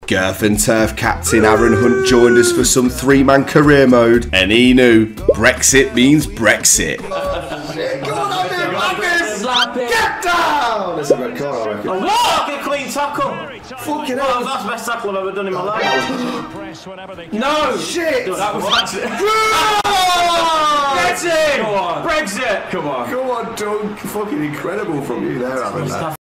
Girth and Turf captain Aaron Hunt joined us for some three-man career mode, and he knew Brexit means Brexit. Get down! That's a red card, I reckon. Oh, what? A clean tackle. Fucking Well, hell. that's the best tackle I've ever done in my life. No! Shit! That was actually... Get in! Go on. Brexit! Come on. Go on, Doug. Fucking incredible from you there, Alan.